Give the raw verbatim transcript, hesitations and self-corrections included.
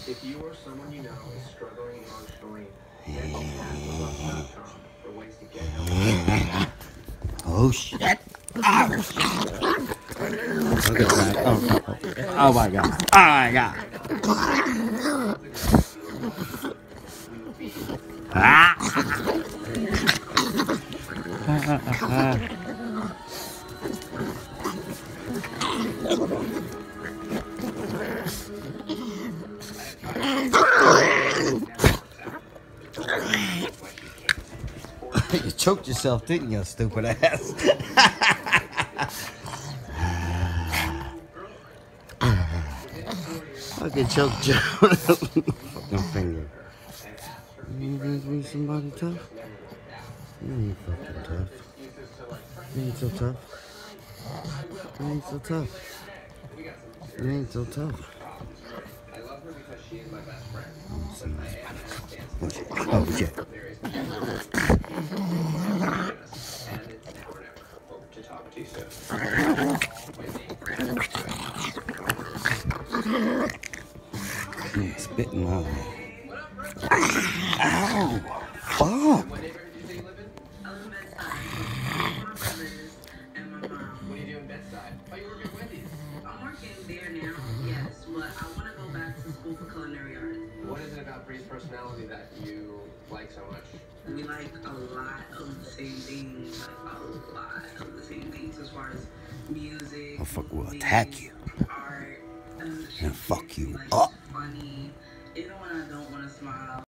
If you or someone you know is struggling emotionally, head to pugs dot com for ways to get help. Oh shit! Oh shit! Look at that! Oh, oh, oh. Oh my god! Oh my god! Ah! You choked yourself, didn't you, stupid ass? Fucking choke Joe. Fucking finger. You gonna be somebody tough? You ain't fucking tough. You ain't so tough. You ain't so tough. You ain't so tough. Oh shit. Oh shit. Mm, spitting out of me. Ow! Fuck! What neighborhood did you say you live in? What do you do in Bedside? Oh, you work at Wendy's. I'm working there now, yes, but I want to go back to school for culinary arts. What is it about Bree's personality that you like so much? We like a lot of the same things, like a lot of the same things as far as music, Motherfucker will movies, attack you art, and fuck you like, up. funny. Even when I don't want to smile.